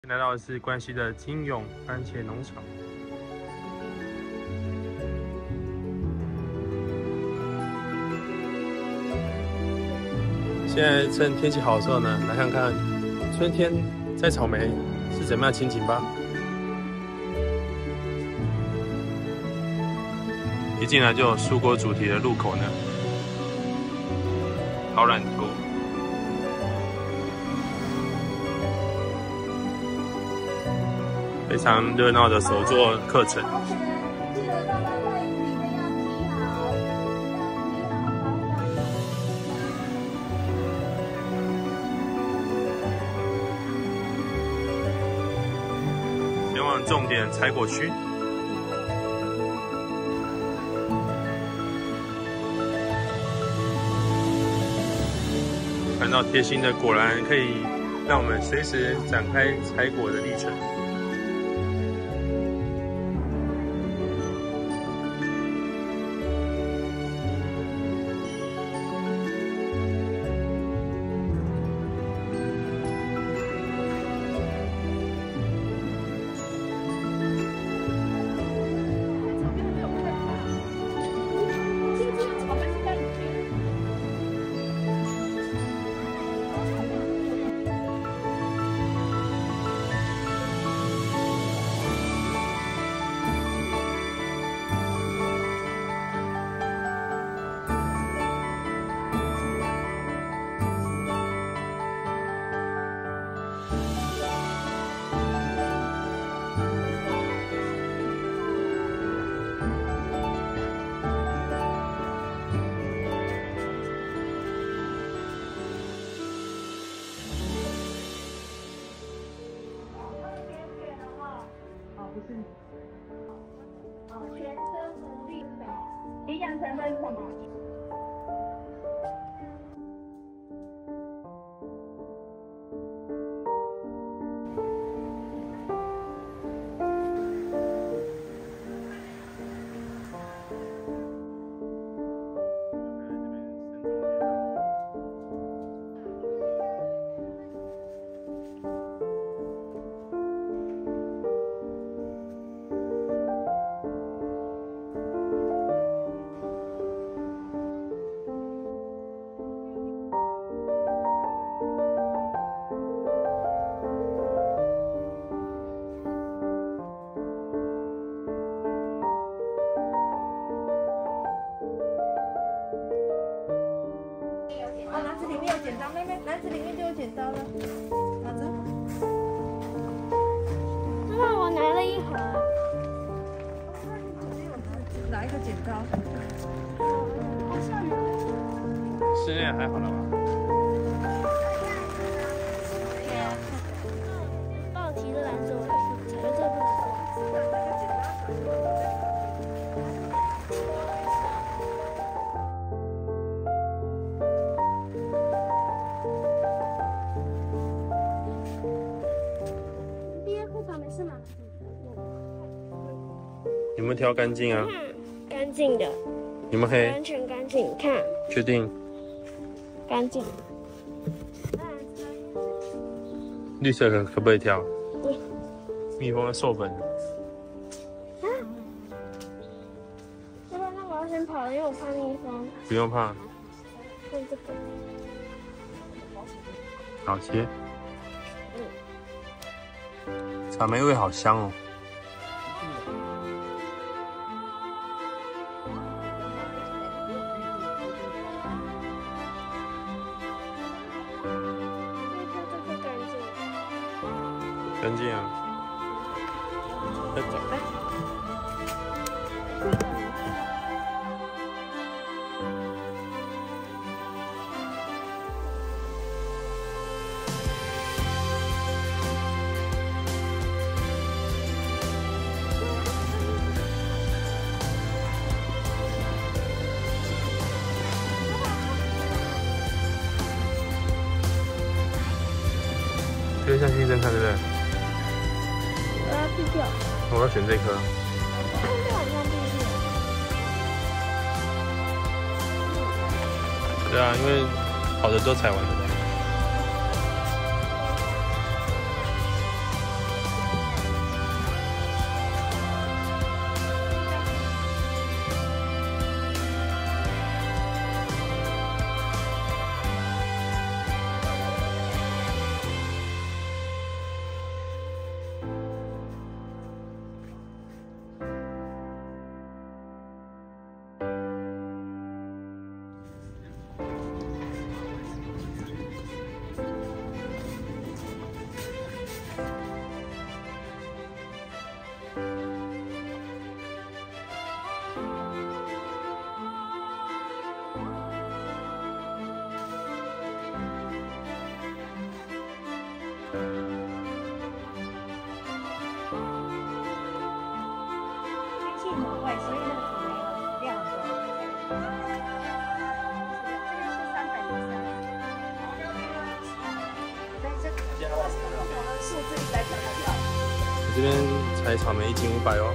来到的是关西的金永番茄农场。现在趁天气好的时候呢，来看看春天摘草莓是怎么样情景吧。一进来就有蔬果主题的入口呢，导览图。 非常热闹的手作课程。前往重点采果区。看到贴心的果篮，可以让我们随时展开采果的历程。 全身福利粉，营养成分是什么？篮子里面有剪刀，妹妹，篮子里面就有剪刀了。拿着。 妈妈，我拿了一盒。 拿一个剪刀。 室内还好了吧？ 帮我提着篮子，我绝对不能做。 有没有挑干净啊？ 干净的。 有没有黑？ 完全干净，看。 确定？ 干净。 绿色可不可以挑？ 对。 蜜蜂的授粉。 啊！那我要先跑了，因为我怕蜜蜂。 不用怕。 看这个。 好切。草莓味好香哦。 干净啊！再走。这个像新生看对不对？ 我要选这颗。对啊，因为好的都采完了。 这边采草莓1斤500哦。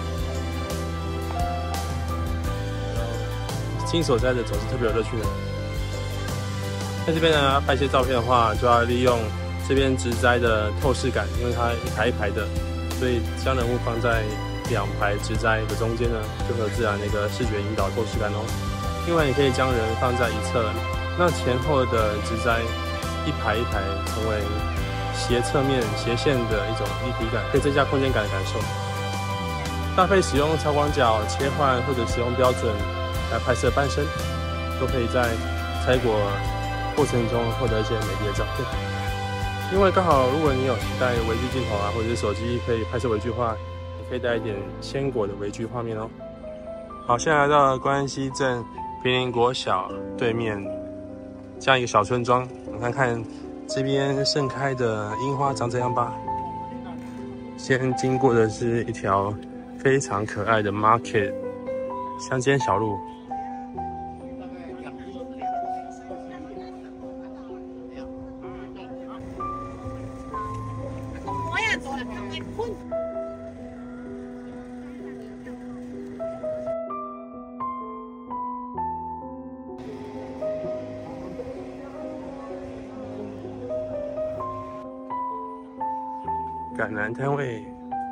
亲手摘的总是特别有乐趣的。在这边呢，拍一些照片的话，就要利用这边植栽的透视感，因为它一排一排的，所以将人物放在2排植栽的中间呢，就会有自然的一个视觉引导透视感哦。另外，也可以将人放在一侧，让前后的植栽一排一排成为斜侧面、斜线的一种立体感，可以增加空间感的感受。搭配使用超广角切换或者使用标准来拍摄半身，都可以在采果过程中获得一些美丽的照片。另外，刚好如果你有带微距镜头啊，或者是手机可以拍摄微距化，也可以带一点鲜果的微距画面哦。好，现在来到了关西镇平林国小对面这样一个小村庄，我们看看这边盛开的樱花长怎样吧。先经过的是一条非常可爱的 market 乡间小路。橄榄摊位，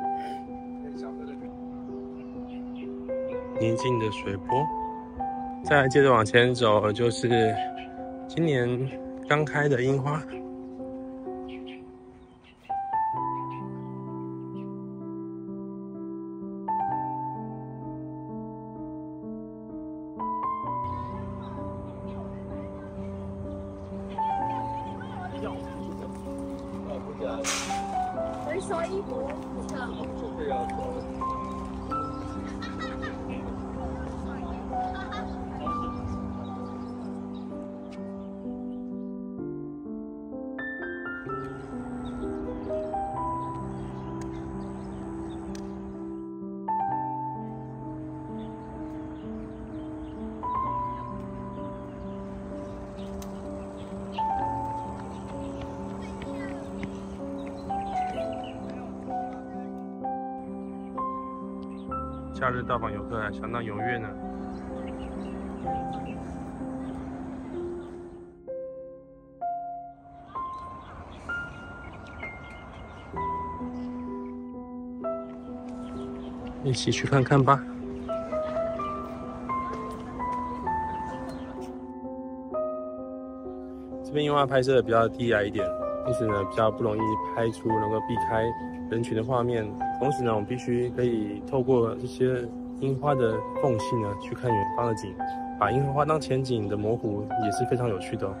宁静的水波。再来接着往前走，就是今年刚开的樱花。 回收衣服。 假日到访游客还相当踊跃呢。一起去看看吧。这边因为拍摄的比较低矮一点，因此呢比较不容易拍出能够避开人群的画面。同时呢，我们必须可以透过这些樱花的缝隙呢，去看远方的景，把樱花当前景的模糊也是非常有趣的哦。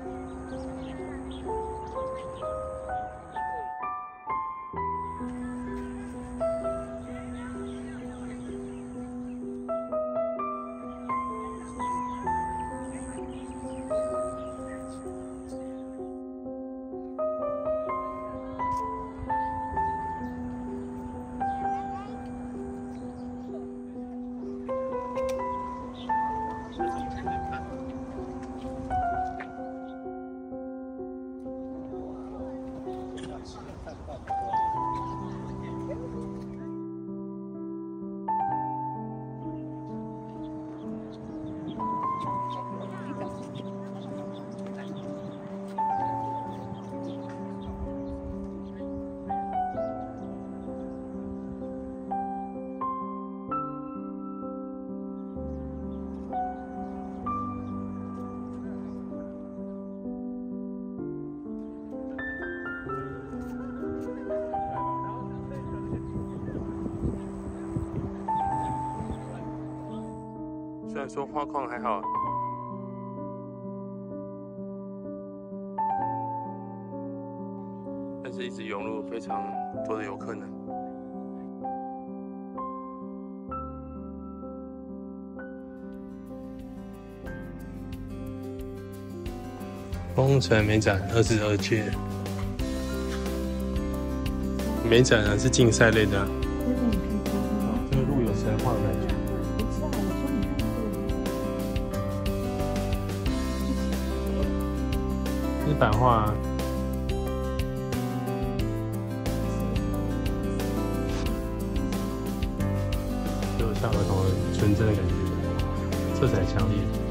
虽然说花况还好，但是一直涌入非常多的游客呢。丰城美展22届，美展呢是竞赛类的，这个路有神话的感觉。是版画， 小儿童的纯真的感觉，色彩强烈。